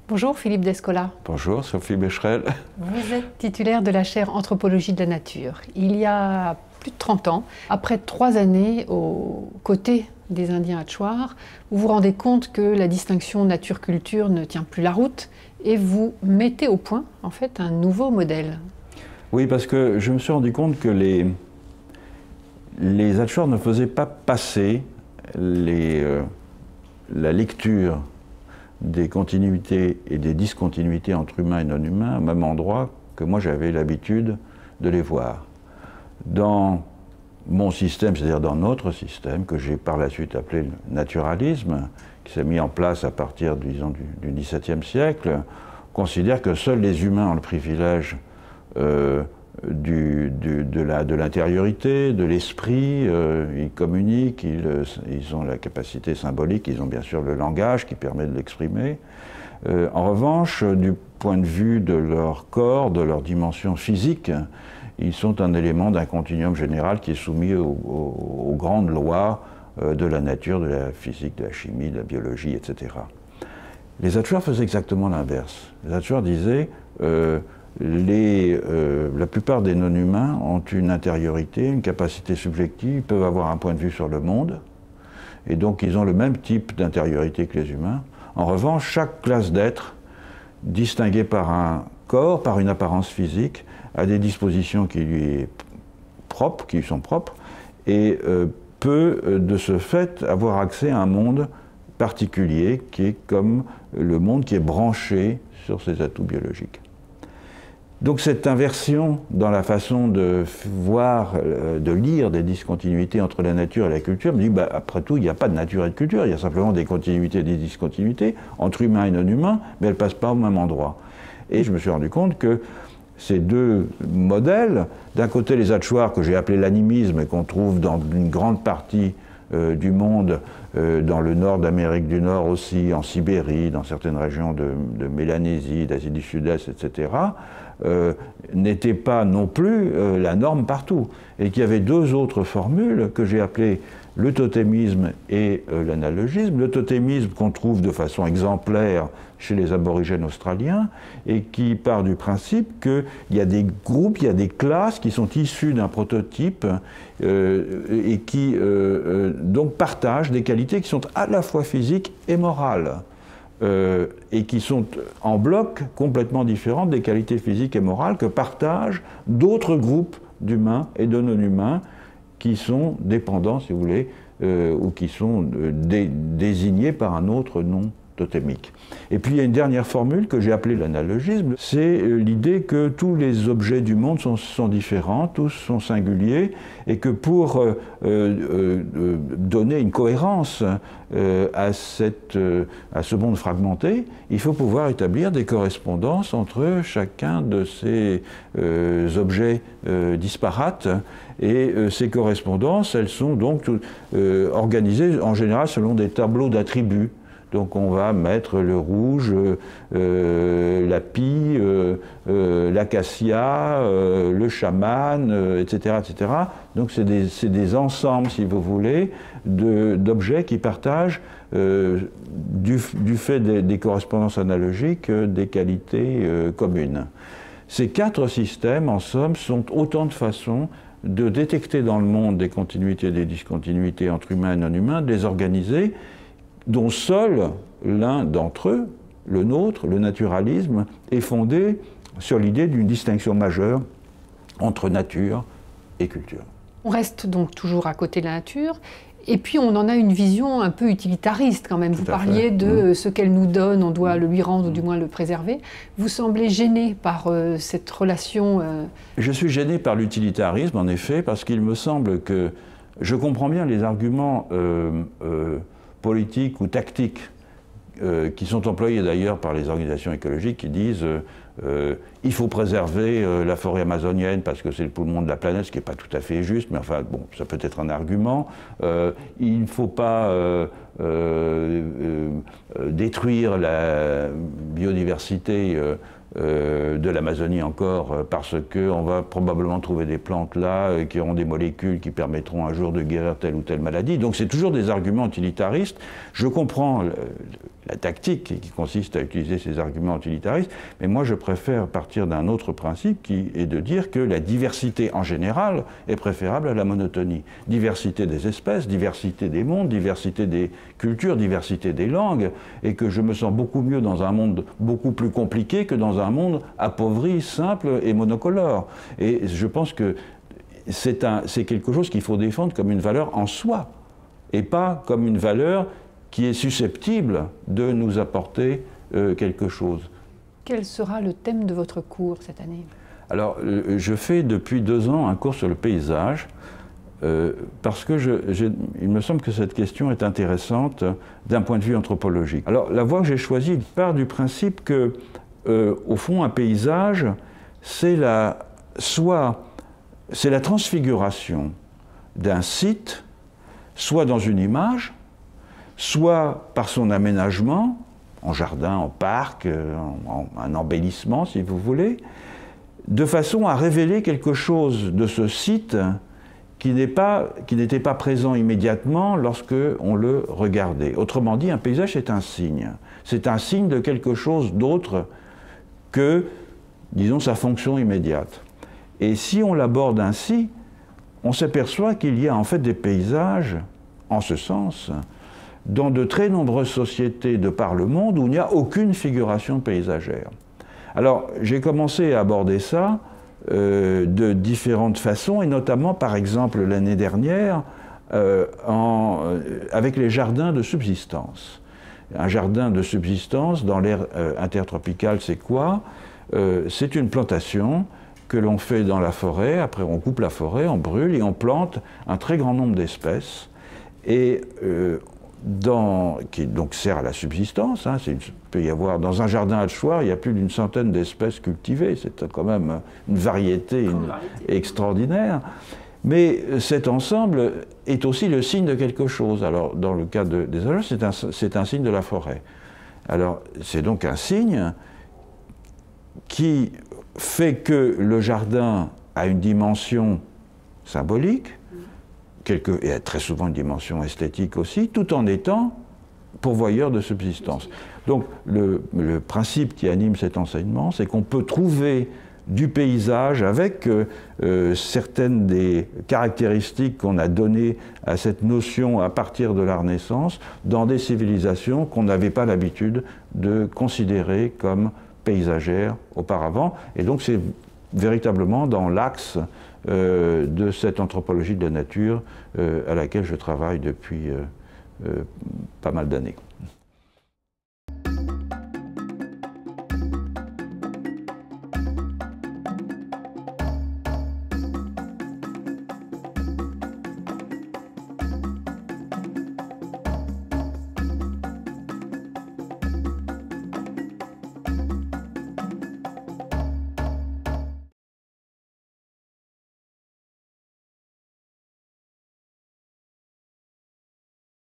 Bonjour Philippe Descola. Bonjour Sophie Becherel. Vous êtes titulaire de la chaire Anthropologie de la nature. Il y a plus de 30 ans, après 3 années aux côtés des Indiens Achuar, vous vous rendez compte que la distinction nature-culture ne tient plus la route et vous mettez au point en fait un nouveau modèle. Oui, parce que je me suis rendu compte que les Achuar ne faisaient pas passer la lecture des continuités et des discontinuités entre humains et non-humains au même endroit que moi j'avais l'habitude de les voir. Dans mon système, c'est-à-dire dans notre système, que j'ai par la suite appelé le naturalisme, qui s'est mis en place à partir, disons, du XVIIe siècle, on considère que seuls les humains ont le privilège de l'intériorité, de l'esprit, ils communiquent, ils ont la capacité symbolique, ils ont bien sûr le langage qui permet de l'exprimer. En revanche, du point de vue de leur corps, de leur dimension physique, ils sont un élément d'un continuum général qui est soumis aux grandes lois de la nature, de la physique, de la chimie, de la biologie, etc. Les Achuar faisaient exactement l'inverse. Les Achuar disaient la plupart des non-humains ont une intériorité, une capacité subjective, ils peuvent avoir un point de vue sur le monde, et donc ils ont le même type d'intériorité que les humains. En revanche, chaque classe d'êtres, distinguée par un corps, par une apparence physique, a des dispositions qui lui sont propres, et peut de ce fait avoir accès à un monde particulier qui est comme le monde qui est branché sur ses atouts biologiques. Donc cette inversion dans la façon de voir, de lire des discontinuités entre la nature et la culture, me dit, après tout, il n'y a pas de nature et de culture, il y a simplement des continuités et des discontinuités entre humains et non-humains, mais elles ne passent pas au même endroit. Et je me suis rendu compte que ces deux modèles, d'un côté les Achuar que j'ai appelé l'animisme et qu'on trouve dans une grande partie du monde, dans le nord d'Amérique du Nord aussi, en Sibérie, dans certaines régions de Mélanésie, d'Asie du Sud-Est, etc., n'était pas non plus la norme partout. Et qu'il y avait deux autres formules que j'ai appelées le totémisme et l'analogisme. Le totémisme qu'on trouve de façon exemplaire chez les aborigènes australiens et qui part du principe qu'il y a des groupes, il y a des classes qui sont issues d'un prototype et qui donc partagent des qualités qui sont à la fois physiques et morales. Et qui sont en bloc complètement différentes des qualités physiques et morales que partagent d'autres groupes d'humains et de non-humains qui sont dépendants, si vous voulez, ou qui sont désignés par un autre nom totémique. Et puis il y a une dernière formule que j'ai appelée l'analogisme, c'est l'idée que tous les objets du monde sont différents, tous sont singuliers, et que pour donner une cohérence à ce monde fragmenté, il faut pouvoir établir des correspondances entre chacun de ces objets disparates, et ces correspondances, elles sont donc organisées en général selon des tableaux d'attributs. Donc on va mettre le rouge, la pie, l'acacia, le chaman, etc., etc. Donc c'est des ensembles, si vous voulez, d'objets qui partagent, du fait des correspondances analogiques, des qualités communes. Ces 4 systèmes, en somme, sont autant de façons de détecter dans le monde des continuités et des discontinuités entre humains et non-humains, de les organiser, dont seul l'un d'entre eux, le nôtre, le naturalisme, est fondé sur l'idée d'une distinction majeure entre nature et culture. On reste donc toujours à côté de la nature, et puis on en a une vision un peu utilitariste quand même. Vous parliez de ce qu'elle nous donne, on doit le lui rendre ou du moins le préserver. Vous semblez gêné par cette relation Je suis gêné par l'utilitarisme, en effet, parce qu'il me semble que je comprends bien les arguments politiques ou tactiques qui sont employés d'ailleurs par les organisations écologiques qui disent il faut préserver la forêt amazonienne parce que c'est le poumon de la planète, ce qui n'est pas tout à fait juste, mais enfin, bon, ça peut être un argument. Il ne faut pas détruire la biodiversité de l'Amazonie encore parce qu'on va probablement trouver des plantes là qui auront des molécules qui permettront un jour de guérir telle ou telle maladie. Donc c'est toujours des arguments utilitaristes. Je comprends la tactique qui consiste à utiliser ces arguments utilitaristes, mais moi je préfère partir d'un autre principe qui est de dire que la diversité en général est préférable à la monotonie. Diversité des espèces, diversité des mondes, diversité des cultures, diversité des langues, et que je me sens beaucoup mieux dans un monde beaucoup plus compliqué que dans un monde appauvri, simple et monocolore. Et je pense que c'est quelque chose qu'il faut défendre comme une valeur en soi, et pas comme une valeur qui est susceptible de nous apporter quelque chose. Quel sera le thème de votre cours cette année? Alors, je fais depuis 2 ans un cours sur le paysage, parce que il me semble que cette question est intéressante d'un point de vue anthropologique. Alors, la voie que j'ai choisie part du principe que, au fond, un paysage, c'est la transfiguration d'un site, soit dans une image, soit par son aménagement, en jardin, en parc, en embellissement si vous voulez, de façon à révéler quelque chose de ce site qui n'était pas présent immédiatement lorsque on le regardait. Autrement dit, un paysage c'est un signe. C'est un signe de quelque chose d'autre que, disons, sa fonction immédiate. Et si on l'aborde ainsi, on s'aperçoit qu'il y a en fait des paysages, en ce sens, dans de très nombreuses sociétés de par le monde où il n'y a aucune figuration paysagère. Alors, j'ai commencé à aborder ça de différentes façons, et notamment, par exemple, l'année dernière, avec les jardins de subsistance. Un jardin de subsistance dans l'ère intertropicale, c'est quoi? C'est une plantation que l'on fait dans la forêt, après on coupe la forêt, on brûle et on plante un très grand nombre d'espèces. Et qui donc sert à la subsistance. Hein, il peut y avoir, dans un jardin à Haute-Choir, il y a plus d'une centaine d'espèces cultivées. C'est quand même une variété extraordinaire. Mais cet ensemble est aussi le signe de quelque chose. Alors, dans le cas des ages, c'est un signe de la forêt. Alors, c'est donc un signe qui fait que le jardin a une dimension symbolique, et très souvent une dimension esthétique aussi, tout en étant pourvoyeur de subsistance. Donc le principe qui anime cet enseignement, c'est qu'on peut trouver du paysage avec certaines des caractéristiques qu'on a données à cette notion à partir de la Renaissance dans des civilisations qu'on n'avait pas l'habitude de considérer comme paysagères auparavant. Et donc c'est véritablement dans l'axe de cette anthropologie de la nature à laquelle je travaille depuis pas mal d'années.